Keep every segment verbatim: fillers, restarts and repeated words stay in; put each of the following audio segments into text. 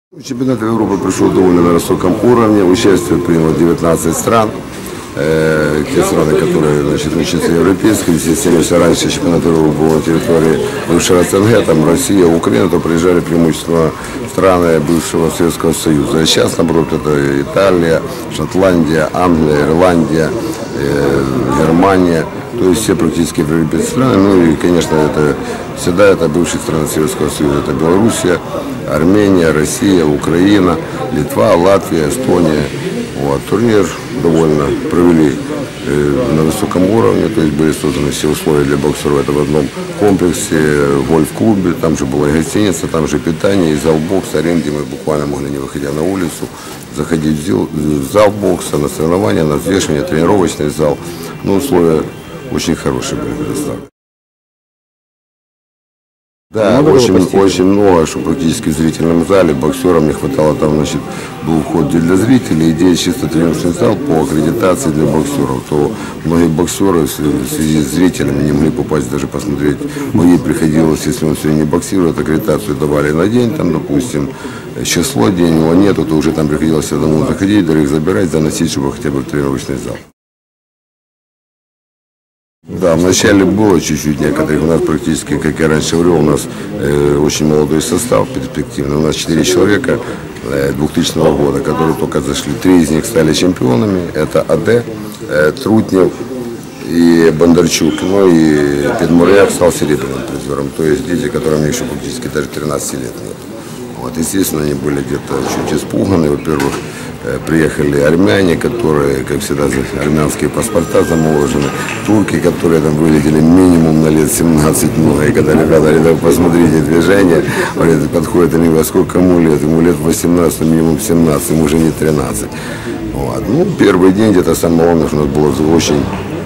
Чемпионат Европы прошел довольно на высоком уровне. Участие приняло девятнадцать стран. Э, те страны, которые значит, учатся европейской системе, если раньше чемпионат Европы был на территории бывшего СНГ, там Россия, Украина, то приезжали преимущественно страны бывшего Советского Союза. А сейчас, наоборот, это Италия, Шотландия, Англия, Ирландия, э, Германия. То есть все практически европейские страны. Ну и, конечно, это всегда это бывшие страны Советского Союза. Это Белоруссия, Армения, Россия, Украина, Литва, Латвия, Эстония. Вот. Турнир довольно провели э, на высоком уровне, то есть были созданы все условия для боксеров. Это в одном комплексе, в гольф-клубе, там же была и гостиница, там же питание, и зал бокса, аренды. Мы буквально могли, не выходя на улицу, заходить в зал бокса, на соревнования, на взвешивание, тренировочный зал. Но условия очень хорошие были предоставлены. Да, очень, очень много, что практически в зрительном зале боксерам не хватало, там, значит, был вход для зрителей, идея чисто тренировочный зал по аккредитации для боксеров, то многие боксеры в связи с зрителями не могли попасть, даже посмотреть. Многие приходилось, если он сегодня не боксирует, аккредитацию давали на день, там, допустим, число день его нету, то уже там приходилось одному заходить, дорог забирать, заносить, чтобы хотя бы в тренировочный зал. Да, вначале было чуть-чуть некоторых, у нас практически, как я раньше говорил, у нас э, очень молодой состав, перспективный. У нас четыре человека э, двухтысячного года, которые только зашли. Три из них стали чемпионами, это АД, э, Трутнев и Бондарчук. Ну и Петмуряк стал серебряным призером, то есть дети, которым еще практически даже тринадцати лет нет. Вот, естественно, они были где-то чуть испуганы. Во-первых, приехали армяне, которые, как всегда, армянские паспорта заморожены, турки, которые там вылетели минимум на лет семнадцать, много. И когда ребята говорят, посмотрите движение, говорят, подходят, они говорят, сколько ему лет? Ему лет восемнадцать, минимум семнадцать, ему уже не тринадцать. Вот. Ну, первый день где-то самое главное, что у нас был очень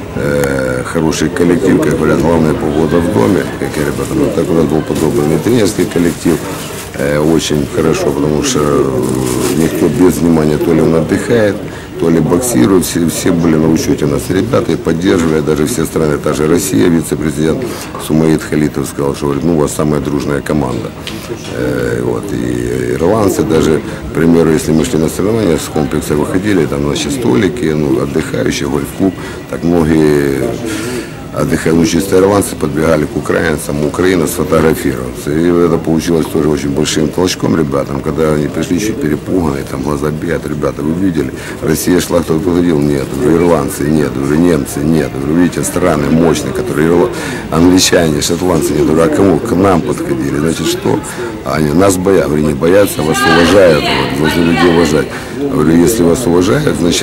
э, хороший коллектив, как говорят, главная погода в доме, как я ребята, ну, так у нас был подобный тренерский коллектив. Очень хорошо, потому что никто без внимания, то ли он отдыхает, то ли боксирует, все, все были на учете у нас ребята и поддерживали, даже все страны, та же Россия, вице-президент Сумаид Халитов сказал, что говорит, ну у вас самая дружная команда. Э, вот, и ирландцы даже, к примеру, если мы шли на соревнования, с комплекса выходили, там значит столики, ну, отдыхающие, гольф-клуб, так многие отдыхающие ирландцы подбегали к украинцам, Украина сфотографироваться. И это получилось тоже очень большим толчком ребятам, когда они пришли чуть перепуганные, там глаза бьют, ребята, вы видели, Россия шла, кто подходил, нет, уже ирландцы нет, уже немцы нет, уже видите, страны мощные, которые англичане, шотландцы нет, а кому? К нам подходили, значит что? Они нас боятся, говорю, не боятся, вас уважают, вот, должны людей уважать. Говорю, если вас уважают, значит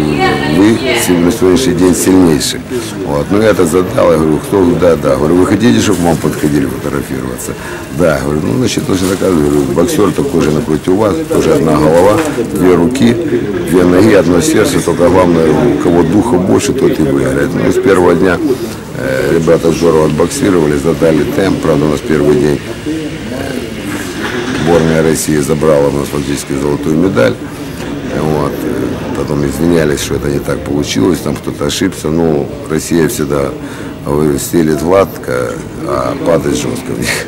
вы на сегодняшний день сильнейший. Вот. Ну я это задал, я говорю, кто, да, да, говорю, вы хотите, чтобы к вам подходили фотографироваться? Да, говорю, ну значит, точно так, говорю, боксер такой же напротив вас, тоже одна голова, две руки, две ноги, одно сердце, только главное, у кого духа больше, тот и выиграет. Ну и с первого дня э, ребята здорово отбоксировали, задали темп, правда у нас первый день э, сборная России забрала у нас фактически золотую медаль. Вот. Потом извинялись, что это не так получилось, там кто-то ошибся. Ну, Россия всегда стелит гладко, а падает жестко в них.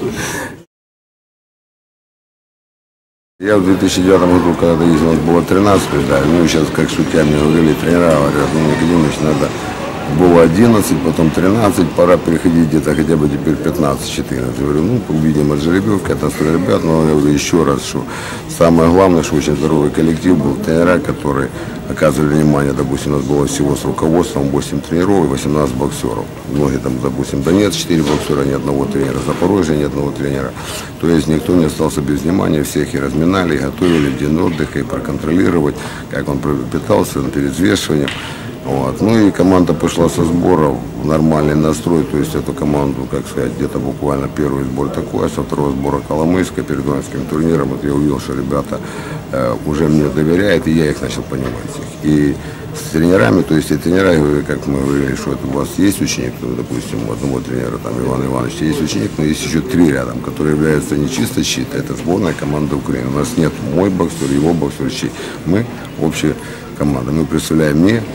Я в две тысячи девятом году, когда ездил, у нас было тринадцать медалей. Ну, сейчас, как шутя, мне говорили тренера, говорят, ну, Никодимович, надо было одиннадцать, потом тринадцать, пора переходить где-то хотя бы теперь пятнадцать-четырнадцать. Я говорю, ну, увидим от жеребьевки, от нас ребят, но я говорю еще раз, что самое главное, что очень здоровый коллектив был, тренера, которые оказывали внимание, допустим, у нас было всего с руководством восемь тренеров и восемнадцать боксеров. Многие там, допустим, Донец, четыре боксера, ни одного тренера, Запорожье, ни одного тренера. То есть никто не остался без внимания, всех и разминали, и готовили в день отдыха, и проконтролировать, как он питался перед взвешиванием. Вот. Ну и команда пошла со сборов в нормальный настрой, то есть эту команду, как сказать, где-то буквально первый сбор такой, а со второго сбора Коломойска перед Донецким турниром, вот я увидел, что ребята э, уже мне доверяют, и я их начал понимать. Их. И с тренерами, то есть и тренера, как мы говорили, что это у вас есть ученик, ну, допустим, у одного тренера, там, Ивана Ивановича, есть ученик, но есть еще три рядом, которые являются не чисто щит, это сборная команда Украины. У нас нет мой боксер, его боксер, щит. Мы общая команда, мы представляем не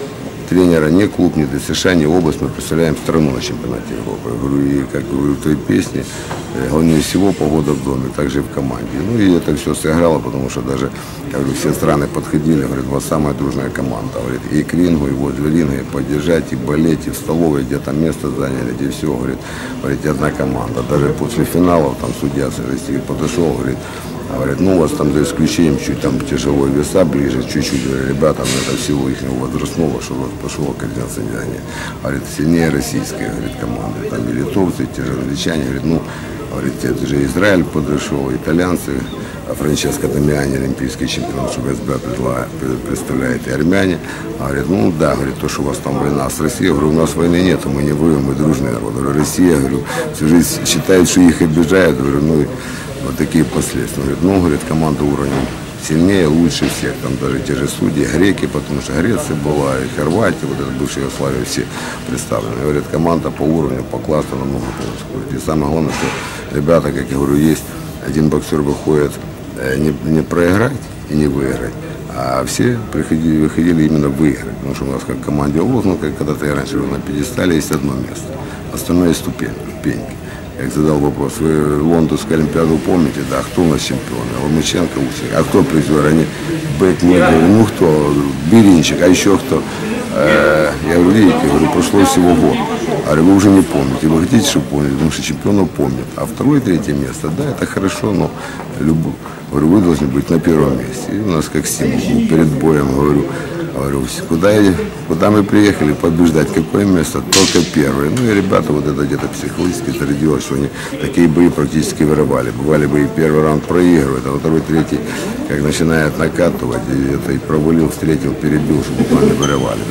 тренера, ни клуб, ни ДСШ, ни область, мы представляем страну на чемпионате Европы. Говорю, и как говорю в той песне, главнее всего погода в доме, также и в команде. Ну и это все сыграло, потому что даже, как говорю, все страны подходили, говорят, вот самая дружная команда, говорит, и к рингу, и возле ринга, и поддержать, и болеть, и в столовой, где там место заняли, и все, говорит, говорит, одна команда. Даже после финалов там судья с России подошел, говорит, Говорят, ну у вас там за исключением чуть там тяжелые веса ближе, чуть-чуть, ребята, ну это всего их возрастного, что вот пошло координирование. Говорит, сильнее российская, говорит, команда. Там и литовцы, те же англичане, говорит, ну, говорит, это же Израиль подошел, итальянцы, а Франческо Дамиани, олимпийский чемпион ШВСБ, представляет, и армяне. Говорит, ну да, говорит, то, что у вас там война с Россией, я говорю, у нас войны нет, мы не воюем, мы дружный народ. Говорю, Россия, говорю, всю жизнь считает, что их обижают, говорю, ну, вот такие последствия. Говорит, ну, говорит, команда уровнем сильнее, лучше всех. Там даже те же судьи, греки, потому что Греция была, и Хорватия, вот это бывшая Югославия, все представлены. Говорит, команда по уровню, по классу намного происходит. И самое главное, что ребята, как я говорю, есть один боксер выходит не, не проиграть и не выиграть, а все приходили, выходили именно выиграть. Потому что у нас как в команде лозунг, как когда-то я раньше на пьедестале, есть одно место. Остальное ступень, ступеньки. Я задал вопрос, вы Лондонскую Олимпиаду помните? Да, кто у нас чемпион? Ломаченко, Усик. А кто призер? Они Бэк, мы говорим, ну кто? Беринчик, а еще кто? Э, я говорю, видите, я говорю, прошло всего год. А вы уже не помните. Вы хотите, чтобы помнили? Потому что чемпионов помнят. А второе, третье место, да, это хорошо, но любовь. Говорю, вы должны быть на первом месте. И у нас как стимул перед боем, говорю, говорю, куда, куда мы приехали побеждать, какое место, только первое. Ну и ребята вот это где-то психологически зарядилось, что они такие бои практически вырывали. Бывали бы и первый раунд проигрывают, а второй, третий, как начинает накатывать, и это и провалил, встретил, перебил, чтобы буквально вырывали.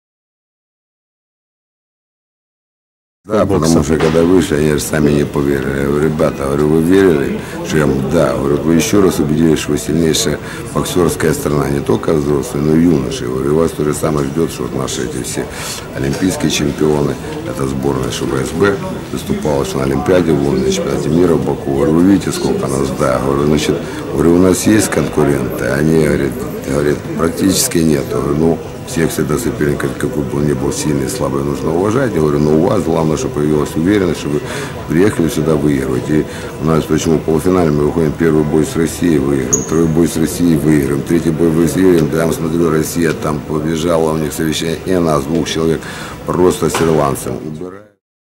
Да, потому что когда вышли, они же сами не поверили. Я говорю, ребята, говорю, вы верили, что я, да, говорю, вы еще раз убедились, что вы сильнейшая боксерская страна, не только взрослые, но и юноши. Я говорю, вас то же самое ждет, что вот наши эти все олимпийские чемпионы, это сборная ШВСБ, выступала что на Олимпиаде в Лондоне, чемпионате мира в Баку. Говорю, вы видите, сколько нас, да, говорю, значит, говорю, у нас есть конкуренты, они, говорят, говорят, практически нет. Я говорю, ну, всех всегда соперников, какой бы он ни был сильный, слабый, нужно уважать. Я говорю, но у вас главное, чтобы появилась уверенность, что вы приехали сюда выигрывать. И у нас почему в полуфинале мы выходим, первый бой с Россией выиграем, второй бой с Россией выиграем, третий бой выиграем. Там смотрю, Россия там побежала, у них совещание, и нас, двух человек, просто с ирландцем убирают.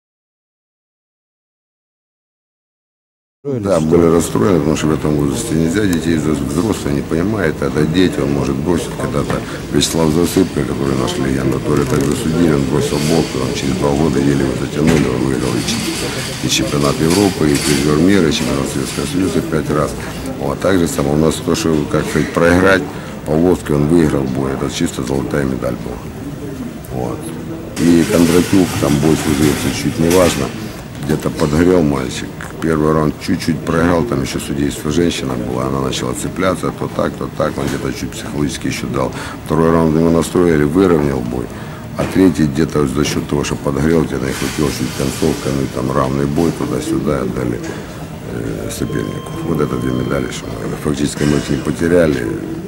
Да, были расстроены, потому что в этом возрасте нельзя детей, взрослые не понимают, это дети, он может бросить когда-то. Вячеслав Засыпка, который наш легенда, который так засудили, он бросил бокс, он через два года еле его затянули, он выиграл и, и чемпионат Европы, и призер мира, и чемпионат Советского Союза пять раз. Вот, так же само у нас то, что, как сказать, проиграть, Павловский он выиграл бой, это чисто золотая медаль была. Вот. И Кондратюк, там бой служился чуть не важно. Где-то подгорел мальчик. Первый раунд чуть-чуть проиграл, там еще судейство женщина была, она начала цепляться, то так, то так, он где-то чуть психологически еще дал. Второй раунд ему настроили, выровнял бой. А третий где-то за счет того, что подгорел, где-то не хватило чуть концовка, ну и там равный бой, туда-сюда отдали э, сопернику. Вот это две медали, что фактически мы их не потеряли.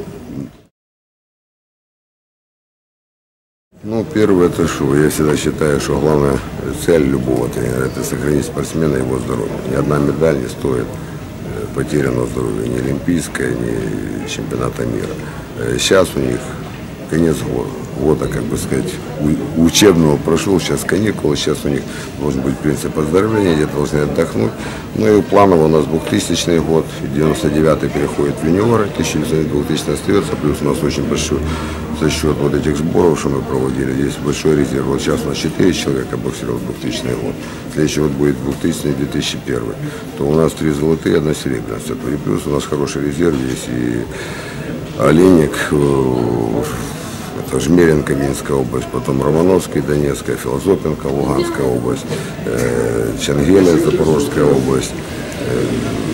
Ну, первое, это что, я всегда считаю, что главная цель любого тренера – это сохранить спортсмена и его здоровье. Ни одна медаль не стоит потерянного здоровья, ни олимпийская, ни чемпионата мира. Сейчас у них конец года, года, как бы сказать, учебного прошел, сейчас каникулы, сейчас у них должен быть принцип оздоровления, где-то должны отдохнуть. Ну и планово у нас двухтысячный год, девяносто девятый переходит в юниоры, тысяча девятьсот двухтысячный остается, плюс у нас очень большой за счет вот этих сборов, что мы проводили, здесь большой резерв. Вот сейчас у нас четыре человека боксировал двухтысячный год, следующий год будет двухтысячный две тысячи первый, то у нас три золотые, одна серебряная. И плюс у нас хороший резерв есть, и Олейник, это Жмеренко, Минская область, потом Романовский, Донецкая, Филозопенко, Луганская область, э, Чангеля, Запорожская область, э,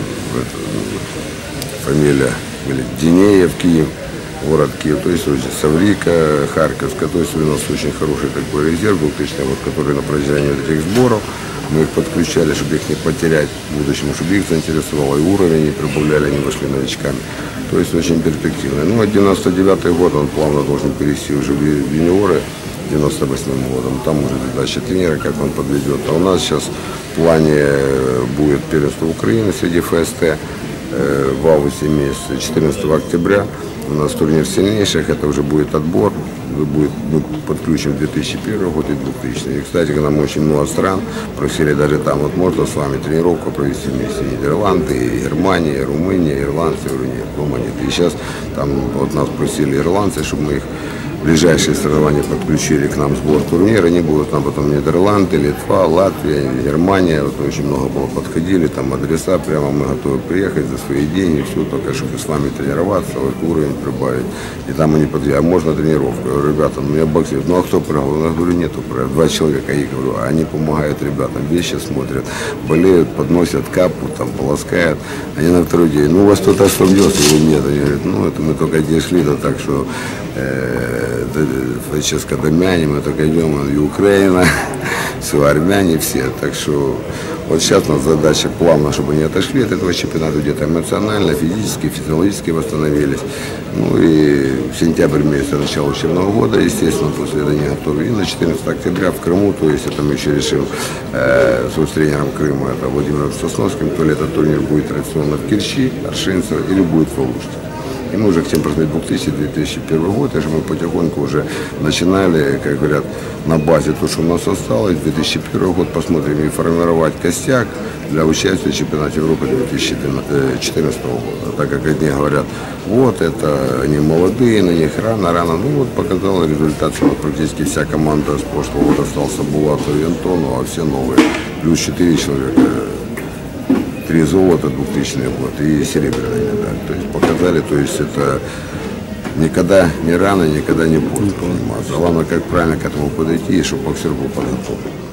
это, фамилия Динеев, Киев, город Киев, то есть Саврика, Харьковская, то есть у нас очень хороший такой резерв двухтысячный, вот, который на протяжении этих сборов мы их подключали, чтобы их не потерять в будущем, чтобы их заинтересовало, и уровень не прибавляли, они вышли новичками. То есть очень перспективно. Ну, а девяносто девятый год он плавно должен перейти уже в юниоры. девяносто восьмым годом. Там уже задача тренера, как он подведет. А у нас сейчас в плане будет первенство Украины среди эф эс тэ в августе месяце, четырнадцатого октября. У нас турнир сильнейших, это уже будет отбор. Будет, мы подключим две тысячи первый год и двухтысячный. И, кстати, к нам очень много стран просили даже там, вот можно с вами тренировку провести вместе. Нидерланды, и Германия, и Румыния, ирландцы, я говорю, нет, дома нет. И сейчас там вот нас просили ирландцы, чтобы мы их ближайшие соревнования подключили к нам сбор турнира. Они будут там потом Нидерланды, Литва, Латвия, Германия. Вот очень много было подходили, там адреса, прямо мы готовы приехать за свои деньги, все, только чтобы с вами тренироваться, вот уровень прибавить. И там они подъехали, а можно тренировку? Я говорю, ребята, ну я боксер, ну а кто проиграл? Я говорю, нету проиграл. Два человека, я говорю, а они помогают ребятам, вещи смотрят, болеют, подносят капу, там полоскают. Они на второй день, ну у вас кто-то остановился или нет? Они говорят, ну это мы только здесь шли, да так что э, сейчас когда мянем, мы только идем, и Украина, все, армяне все. Так что вот сейчас у нас задача плавно, чтобы они отошли от этого чемпионата, где-то эмоционально, физически, физиологически восстановились. Ну и сентябрь месяц, начало учебного года, естественно, после этого не готовы. И на четырнадцатого октября в Крыму, то есть это мы еще решим э, с тренером Крыма, это Владимиром Сосновским, то ли этот турнир будет традиционно в Керчи, Аршинцево, или будет в Алуште. И мы уже хотим просмотреть две тысячи — две тысячи первый год, и же мы потихоньку уже начинали, как говорят, на базе то, что у нас осталось, две тысячи первый год посмотрим и формировать костяк для участия в чемпионате Европы две тысячи четырнадцатого года. Так как одни говорят, вот это они молодые, на них рано, рано, ну вот показал результат, что практически вся команда с прошлого года остался Булатов и Антону, а все новые, плюс четыре человека. Три золота двухтысячный год и серебряная медаль. То есть показали, то есть это никогда не рано, никогда не поздно заниматься. Главное, как правильно к этому подойти, и чтобы боксер был подготовлен.